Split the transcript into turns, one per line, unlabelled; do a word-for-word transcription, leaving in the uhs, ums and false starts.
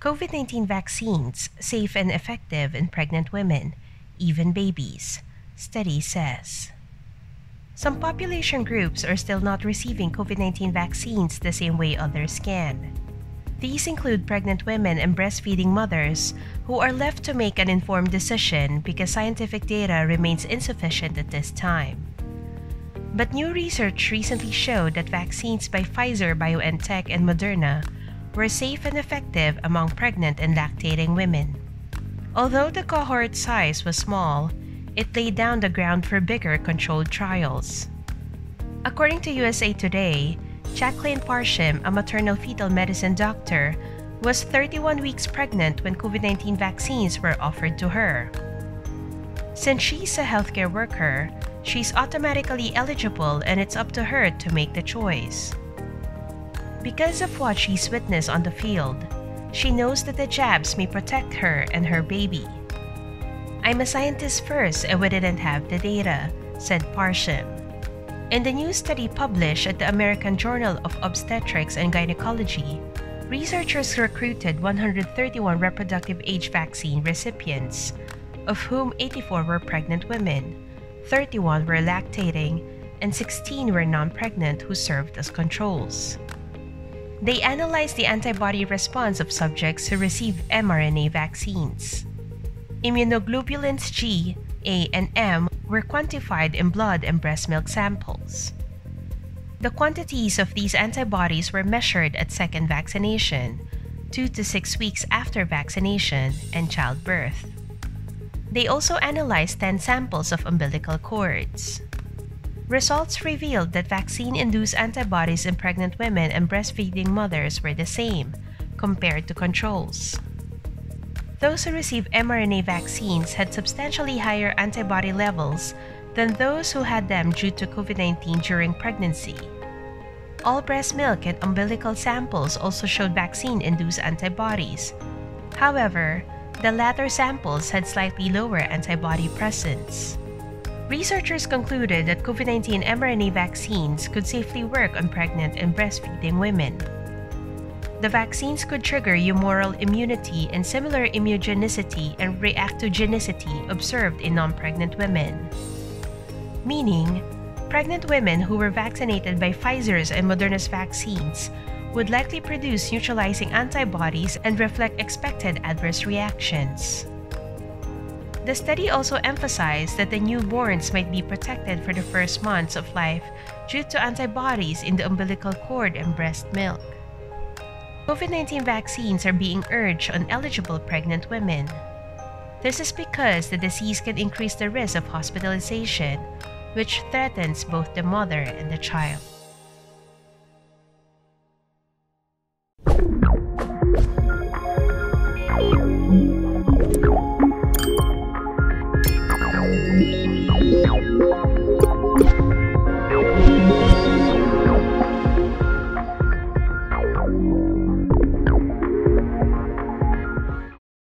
COVID nineteen vaccines safe and effective in pregnant women, even babies, study says. Some population groups are still not receiving COVID nineteen vaccines the same way others can. These include pregnant women and breastfeeding mothers who are left to make an informed decision because scientific data remains insufficient at this time. But new research recently showed that vaccines by Pfizer, BioNTech, and Moderna were safe and effective among pregnant and lactating women. Although the cohort size was small, it laid down the ground for bigger controlled trials. According to U S A Today, Jacqueline Parshim, a maternal-fetal medicine doctor, was thirty-one weeks pregnant when COVID nineteen vaccines were offered to her. Since she's a healthcare worker, she's automatically eligible and it's up to her to make the choice. Because of what she's witnessed on the field, she knows that the jabs may protect her and her baby. "I'm a scientist first and we didn't have the data," said Parshim. In the new study published at the American Journal of Obstetrics and Gynecology, researchers recruited one hundred thirty-one reproductive age vaccine recipients, of whom eighty-four were pregnant women, thirty-one were lactating, and sixteen were non-pregnant who served as controls. They analyzed the antibody response of subjects who received mRNA vaccines. Immunoglobulins G, A, and M were quantified in blood and breast milk samples. The quantities of these antibodies were measured at second vaccination, two to six weeks after vaccination, and childbirth. They also analyzed ten samples of umbilical cords. Results revealed that vaccine-induced antibodies in pregnant women and breastfeeding mothers were the same, compared to controls. Those who received mRNA vaccines had substantially higher antibody levels than those who had them due to COVID nineteen during pregnancy. All breast milk and umbilical samples also showed vaccine-induced antibodies. However, the latter samples had slightly lower antibody presence. Researchers concluded that COVID nineteen mRNA vaccines could safely work on pregnant and breastfeeding women. The vaccines could trigger humoral immunity and similar immunogenicity and reactogenicity observed in non-pregnant women. Meaning, pregnant women who were vaccinated by Pfizer's and Moderna's vaccines would likely produce neutralizing antibodies and reflect expected adverse reactions. The study also emphasized that the newborns might be protected for the first months of life due to antibodies in the umbilical cord and breast milk. COVID nineteen vaccines are being urged on eligible pregnant women. This is because the disease can increase the risk of hospitalization, which threatens both the mother and the child.